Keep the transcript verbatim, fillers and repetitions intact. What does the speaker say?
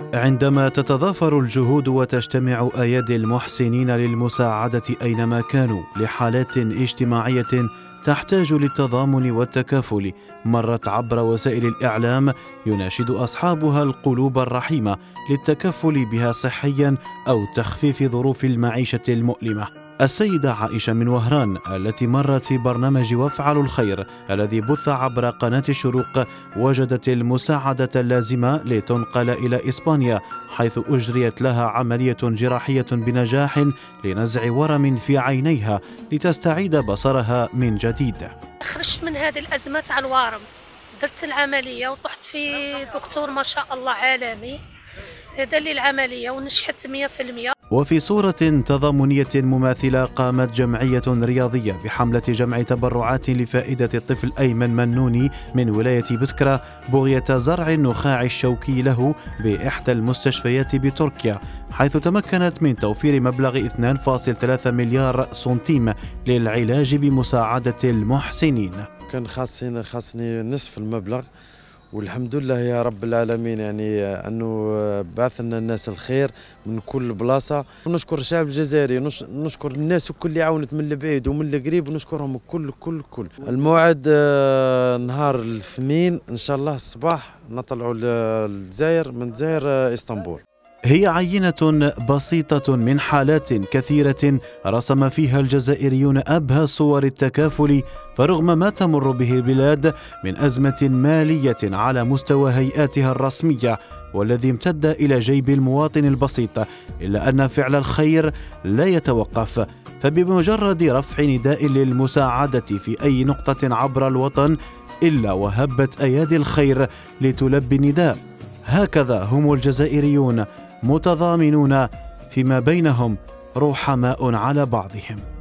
عندما تتضافر الجهود وتجتمع أيادي المحسنين للمساعدة أينما كانوا لحالات اجتماعية تحتاج للتضامن والتكافل، مرت عبر وسائل الإعلام يناشد أصحابها القلوب الرحيمة للتكفل بها صحيا أو تخفيف ظروف المعيشة المؤلمة. السيدة عائشة من وهران التي مرت في برنامج وافعلوا الخير الذي بث عبر قناة الشروق وجدت المساعدة اللازمة لتنقل إلى إسبانيا، حيث أجريت لها عملية جراحية بنجاح لنزع ورم في عينيها لتستعيد بصرها من جديد. خرجت من هذه الأزمات على الوارم، درت العملية وطحت في دكتور ما شاء الله عالمي، هذا لي العملية ونجحت مئة في المئة. وفي صورة تضامنية مماثلة قامت جمعية رياضية بحملة جمع تبرعات لفائدة الطفل أيمن منوني من ولاية بسكرة بغية زرع النخاع الشوكي له بإحدى المستشفيات بتركيا، حيث تمكنت من توفير مبلغ اثنين فاصلة ثلاثة مليار سنتيم للعلاج بمساعدة المحسنين. كان خاصني خاصني نصف المبلغ، والحمد لله يا رب العالمين، يعني انه بعث لنا الناس الخير من كل بلاصه. ونشكر الشعب الجزائري، نشكر الناس الكل اللي عاونت من البعيد ومن القريب، ونشكرهم الكل كل كل. الموعد نهار الاثنين ان شاء الله الصباح نطلعوا للجزائر، من الجزائر اسطنبول. هي عينة بسيطة من حالات كثيرة رسم فيها الجزائريون أبهى صور التكافل، فرغم ما تمر به البلاد من أزمة مالية على مستوى هيئاتها الرسمية والذي امتد إلى جيب المواطن البسيط، إلا أن فعل الخير لا يتوقف، فبمجرد رفع نداء للمساعدة في أي نقطة عبر الوطن إلا وهبت أيادي الخير لتلبي النداء. هكذا هم الجزائريون، متضامنون فيما بينهم، رحماء على بعضهم.